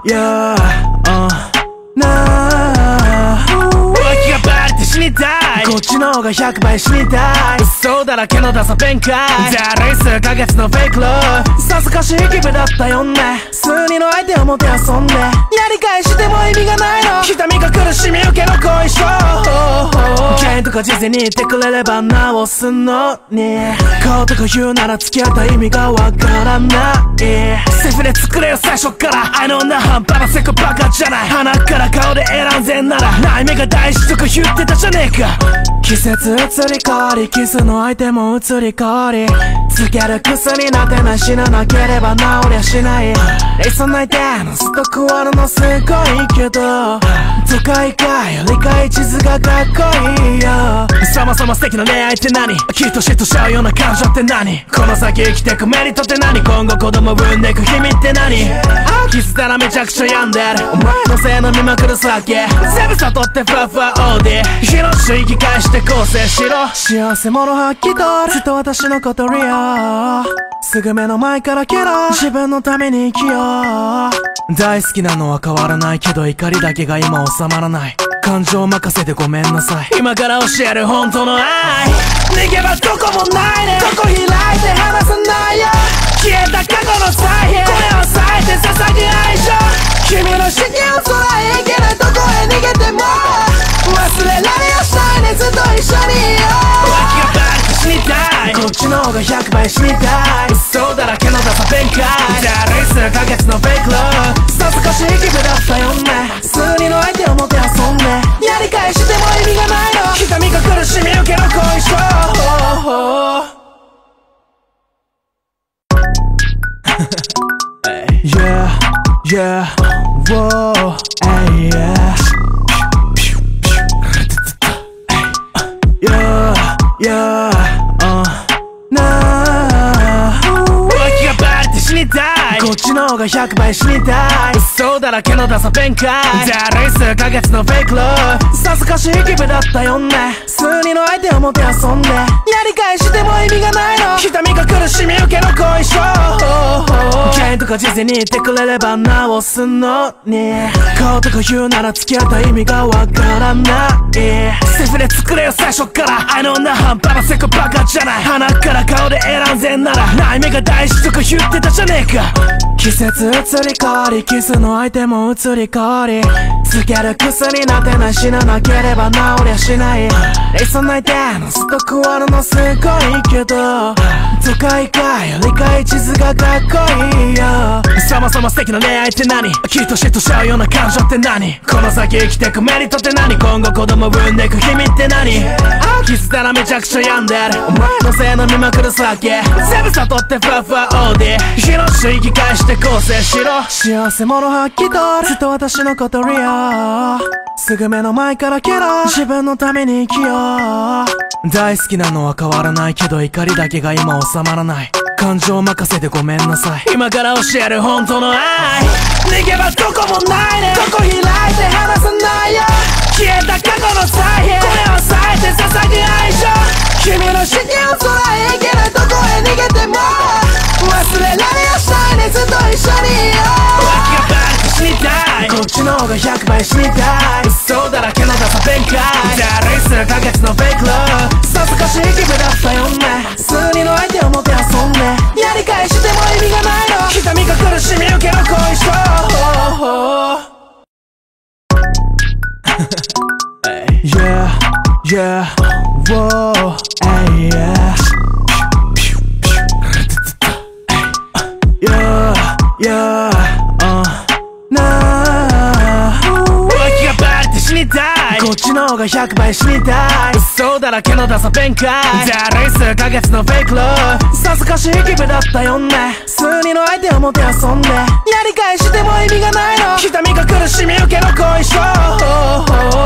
Yeah, なあ浮気がバレて死にたいこっちの方が100倍死にたい嘘だらけのダサ弁解だるい数ヶ月のフェイクラブさぞかしい気分だったよね数人の相手をもてあそんでやり返しても意味がないの痛みが苦しみ受けの後遺症ケンとか事前に言ってくれれば直すのに顔とか言うなら付き合った意味がわからないセフレ作れよ最初からあの女半端なセクバカじゃない鼻から顔で選んでんなら内面が大事とか言ってたじゃねえか季節移り変わりキスの相手も移り変わりつける薬なんてない死ななければ治りゃしないそんな相手のストックあるのすごいけど都会かよりかい地図がかっこいいよそもそも素敵な恋愛って何きっと嫉妬しちゃうような感情って何この先生きてくメリットって何今後子供産んでく秘密って何気づいたらめちゃくちゃ病んでるお前のせいの見まくる酒全部悟ってふわふわ OD 広し生き返して構成しろ幸せ者発揮とずっと私のことリアすぐ目の前から蹴ろ自分のために生きよう大好きなのは変わらないけど怒りだけが今収まらない感情任せでごめんなさい今から教える本当の愛逃げ場どこもないねここ開いて離さないよ消えた過去の再現声を抑えて捧ぐ愛情君の視線を空へ行けないとこへ逃げても忘れられやしたいねずっと一緒にいよう浮気がバレて死にたいこっちの方が100倍死にたい嘘だらけのダサ弁解だるい数ヶ月のフェイクラブさぞかしい気分だったよね数人の相手をもてあそんでやり返しても意味がないの痛みが苦しみ受けの後遺症Yeah, yeah, whoa, hey, yeah Yeah, yeah, なあ浮気がバレて死にたいこっちの方が100倍死にたい嘘だらけのダサ弁解だるい数ヶ月のフェイクラブさぞかしい気分だったよね数人の相手をもてあそんでやり返しても意味がないの痛みが苦しみ受けの後遺症ケンとか事前に言ってくれれば直すのに顔とか言うなら付き合った意味がわからないセフレ作れよ最初からあの女半端なセクバカじゃない鼻から顔で選んでんなら内面が大事とか言ってたじゃねえか季節移り変わりキスの相手も移り変わりつける薬なんてない死ななければ治りゃしないそんな相手のストックあるのすごいけど都会かよりかい地図がかっこいいよそもそも素敵な恋愛って何きっと嫉妬しちゃうような感情って何この先生きてくメリットって何今後子供産んでく秘密って何気づいたらめちゃくちゃ病んでるお前のせいの見まくる酒全部悟ってふわふわ OD 広し生き返して構成しろ幸せ者発揮とずっと私のことリアすぐ目の前から蹴ろ自分のために生きよう大好きなのは変わらないけど怒りだけが今収まらない感情任せでごめんなさい今から教える本当の愛逃げ場どこもないねここ開いて離さないよ消えた過去の再現声を抑えて捧ぐ愛情君の視線を空へ行けないとこへ逃げても忘れられやしたいねずっと一緒にいよう浮気がバレて死にたいこっちの方が100倍死にたい嘘だらけのダサ弁解だるい数ヶ月のフェイクラブさぞかしい気分だったよね数人の相手をもてあそんでやり返しても意味がないの痛みが苦しみ受けの後遺症Yeah, yeah, whoa, hey, yeah Yeah, yeah, なあ浮気がバレて死にたいこっちの方が100倍死にたい嘘だらけのダサ弁解だるい数ヶ月のフェイクラブさぞかしい気分だったよね数人の相手をもてあそんでやり返しても意味がないの痛みが苦しみ受けの後遺症ケンとか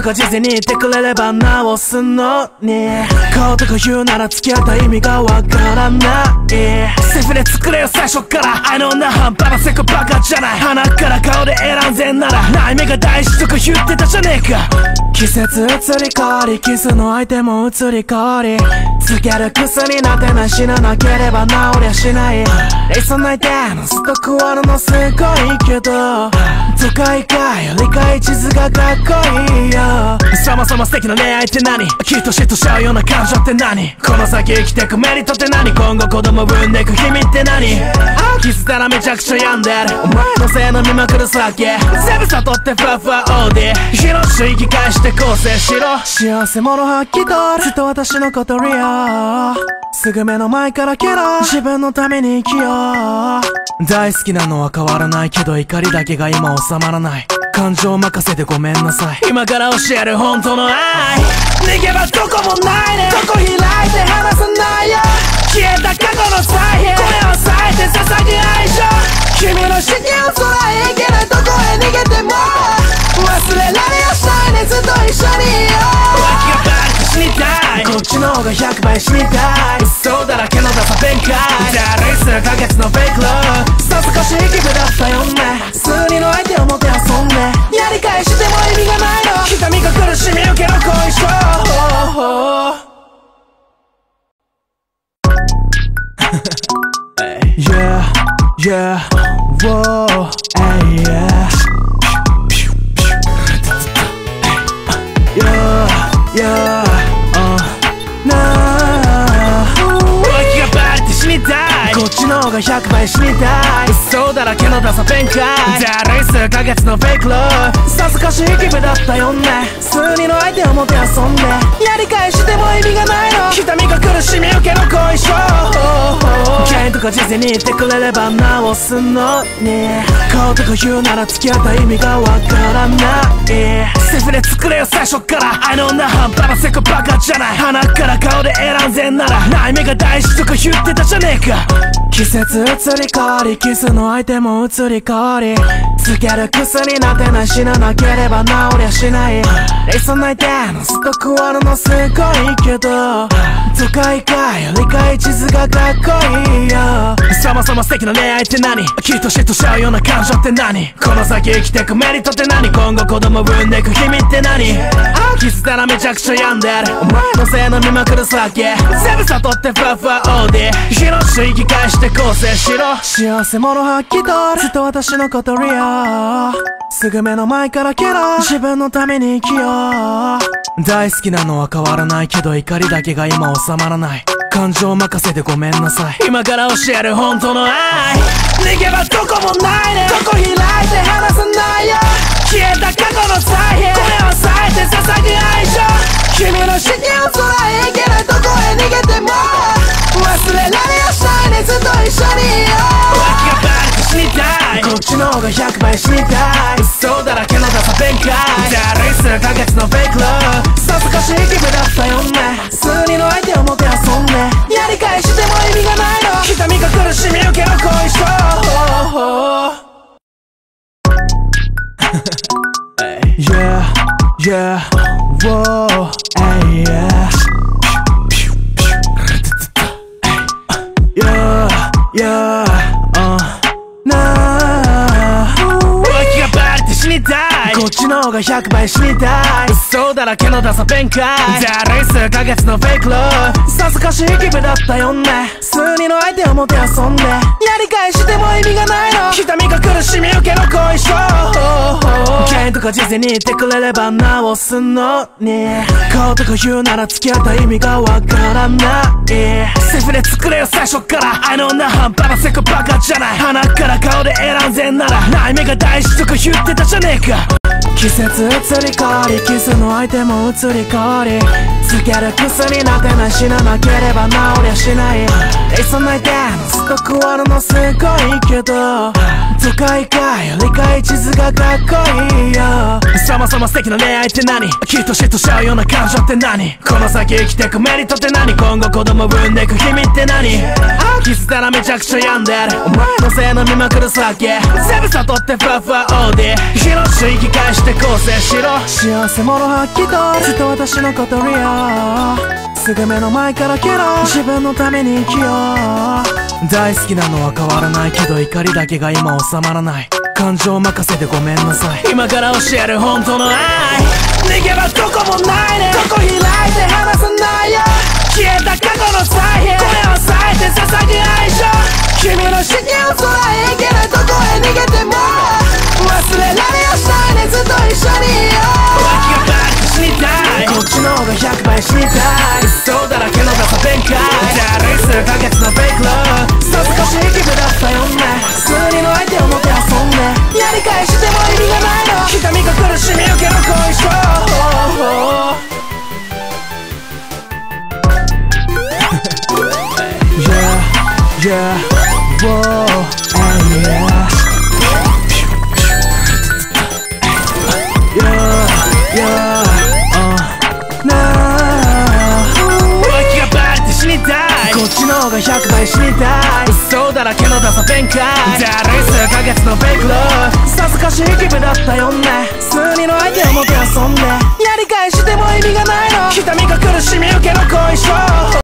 か事前に言ってくれれば直すのに、顔とか言うなら付き合った意味がわからない。セフレ作れよ最初から。あの女半端なセクバカじゃない。鼻から顔で選んでんなら内面が大事とか言ってたじゃねえか。季節移り変わり、キスの相手も移り変わり、つける癖になってない。死ななければ治りゃしない。レイソン泣いてのストックあるのすごいけど、都会かよりかい地図がかっこいいよ。そもそも素敵な恋愛って何、きっと嫉妬しちゃうような感情って何、この先生きてくメリットって何、今後子供産んでく秘密って何。気づいたらめちゃくちゃ病んでる。お前のせい飲みまくる酒、全部悟ってふわふわ OD 広し生き返して構成しろ。幸せ者発揮とずっと私のことリア、すぐ目の前から蹴ろ、自分のために生きよう。大好きなのは変わらないけど怒りだけが今収まらない。感情任せてごめんなさい。今から教える本当の愛、逃げ場どこもないね。どこ開いて離さないよ。消えた過去の財布、声を裂いて捧ぐ愛情。君の視線を空へ行けない。どこへ逃げても忘れられやしないね。ずっと一緒にいよう。脇がバレて死にたい、こっちの方が100倍死にたい。嘘だらけのダサ弁解、だるい数ヶ月のフェイクロー。さぞかし気分だったよね。数人の相手をもてあそんで、やり返しても意味がないの。痛みが苦しみ受けの後遺症。Yeah, yeah, whoa, hey, yeah. Yeah, yeah, nah. 脇がバレて死にたい、こっちの方が100倍死にたい。嘘だらけのダサ弁解、だるい数ヶ月のフェイクロー。さぞかし気分だったよね。数人の相手をもてあそんで、やり返しても意味がないの。痛みが苦しみ受けの後遺症。原因とか事前に言ってくれれば直すのに、顔とか言うなら付き合った意味がわからない。セフレ作れよ最初から。あの女半端なセクバカじゃない。鼻から顔で選んでんなら内面が大事とか言ってたじゃねえか。季節移り変わり、キスの相手も移り変わり、つける癖になってない。死ななければ治りゃしない。レイソン泣いてのストックあるのすごいけど、都会かよりかい地図がかっこいいよ。そもそも素敵な恋愛って何、きっと嫉妬しちゃうような感情って何、この先生きてくメリットって何、今後子供産んでく秘密って何。気づいたらめちゃくちゃ病んでる。お前のせい飲みまくる酒、全部悟ってふわふわ OD 広し生き返して構成しろ。幸せ者発揮とずっと私のことリア、すぐ目の前から蹴ろ、自分のために生きよう。大好きなのは変わらないけど怒りだけが今収まらない。感情任せてごめんなさい。今から教える本当の愛、逃げ場どこもないね。どこ開いて離さないよ。消えた過去の財布、声を裂いて捧ぐ愛情。君の視線を空へ行けない。どこへ逃げても忘れられやしないね。ずっと一緒にいよう。脇がバレて死にたい、こっちの方が100倍死にたい。嘘だらけのダサ弁解、だるい数ヶ月のフェイクロー。さぞかし気分だったよね。数人の相手をもてあそんで、やり返しても意味がないの。痛みが苦しみ受けの後遺症。Yeah, yeah, whoa, hey, yeah. Yeah, yeah, nah. 脇がバレて死にたい、こっちの方が100倍死にたい。嘘だらけのダサ弁解、だるい数ヶ月のフェイクロー。さぞかし気分だったよね。数人の相手をもてあそんで、やり返しても意味がないの。痛みが苦しみ受けの後遺症。原因とか事前に言ってくれれば直すのに、顔とか言うなら付き合った意味がわからない。セフレ作れよ最初から。あの女半端なセクバカじゃない。鼻から顔で選んでんなら内面が大事とか言ってたじゃねえか。季節移り変わり、キスの相手も移り変わり、 つける癖になってない。死ななければ治りゃしない。そんなでストック割るのすごいけど、都会かよりかい地図がかっこいいよ。そもそも素敵な恋愛って何？きっと嫉妬しちゃうような感情って何？この先生きてくメリットって何？今後子供産んでく秘密って何？気づいたらめちゃくちゃ病んでる。お前のせいの見まくる酒全部悟ってふわふわ OD 広し生き返して構成しろ。幸せ者はっきとずっと私のことリオすぐ目の前から蹴ろう。自分のために生きよう。大好きなのは変わらないけど怒りだけが今収まらない。感情任せでごめんなさい。今から教える本当の愛逃げ場どこもないね。ここ開いて離さないよ。消えた過去の財布声を裂いて捧げ愛情。君の視線を空へ行けないどこへ逃げても忘れられやしないね。ずっと一緒にいよう。脇がバッと死にたい。こっちの方が100倍死にたい。嘘だらけのダサ弁解。だるい数ヶ月のフェイクローさぞかしい気分だったよね。数人の相手をもてあそんでやり返しても意味がないの。痛みが苦しみ受けの後遺症Yeah, whoa, yeah. Yeah, nah. 脇がバレて死にたい。こっちの方が100倍死にたい。嘘だらけのダサ弁解。だるい数ヶ月のフェイクローさぞかしい気分だったよね。数人の相手をもてあそんでやり返しても意味がないの。痛みが苦しみ受けの後遺症